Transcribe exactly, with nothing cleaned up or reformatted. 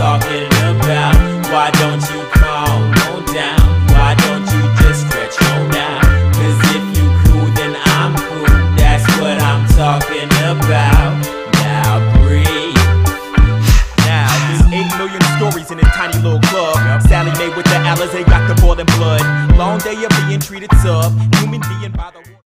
talking about. Why don't you calm on down? Why don't you just stretch on out? Cause if you cool, then I'm cool. That's what I'm talking about. Now breathe. Now, there's eight million stories in a tiny little club. Yep. Sally Mae with the Alizé got the boiling blood. Long day of being treated tough. Human being by the